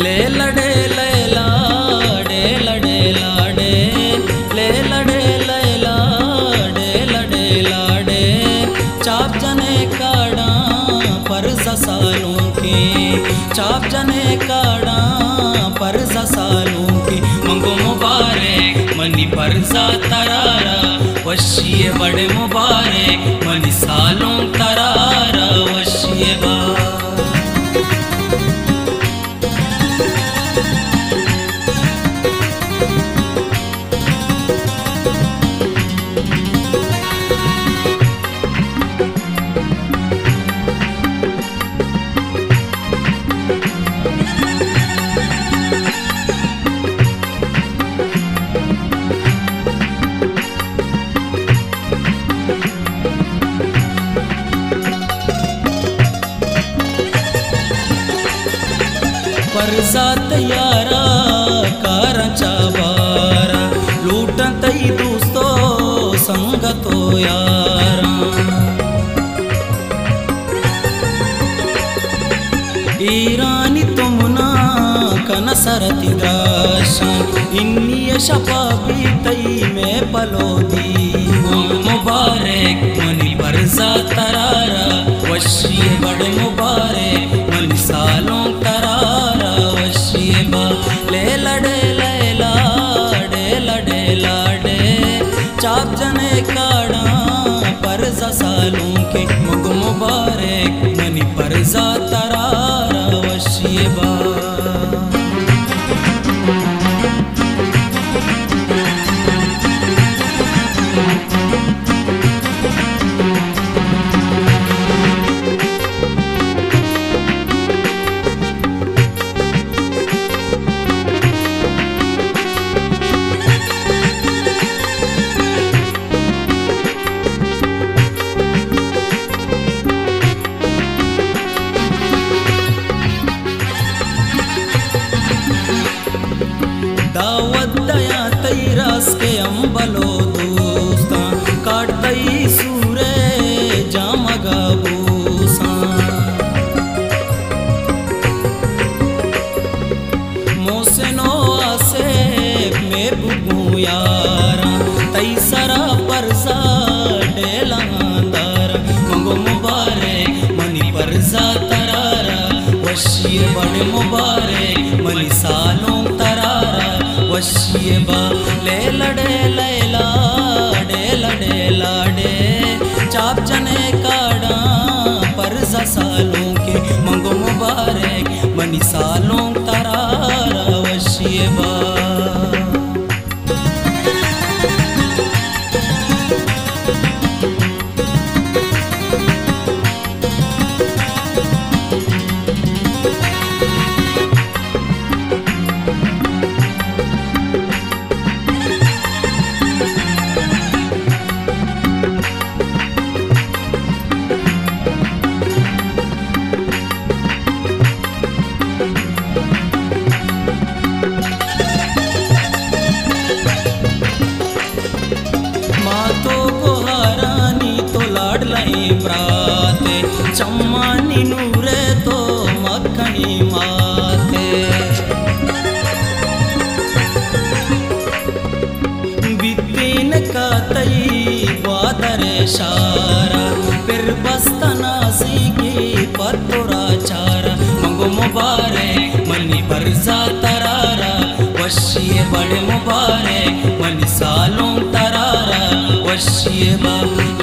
ले लड़े लैला डे लड़े लाडे ले लड़े लैला डे लड़े लाडे चाप जने काड़ा पर सालों के चाप जने काड़ा पर सालों के मंगो मुबारक मनी परजा तरारा वशिए बड़े मुबारक मनी सालों तरारा वशिए बा परजात यारा कारचा बारा लूटतई दोस्तों संगतो यारा ईरानी तुमना कनसरती दाशान इन्नी शपाबी तई में पलोदी मुबारक मनी परजा तरारा वशिए बड़े मुबारक मनी सालों तरारा वशिए बा ले लड़े लैला डे लड़े लाडे चाप जने काड़ा परजा सालों के मुग मुबारक मनी परजा तरारा वशिए बा दावत दया तई रास के अम्बलो दोस्ता काट तई सूरे जामगा बूसा मोसेनो आसे में बुगू यारा तई सरा परजा डेलांदार मंगो मुबारक मनी परजा तरारा वशिए बड़े मुबारक मनी सालों तरारा वशिए बा ले लड़े लैला डे लड़े लाडे चाप जने काड़ा परजा सालों के मंगो मुबारक मनी सालों तरारा वशिए बा प्राते चम्मानी नूरे तो मक्खनी माते बितिन का तई ग्वादरे शारा फिर बस्तनासी की पतुरा चारा मंगो मुबारक मनी परजा तरारा वशिए बड़े मुबारक मनी सालों तरारा वशिए बा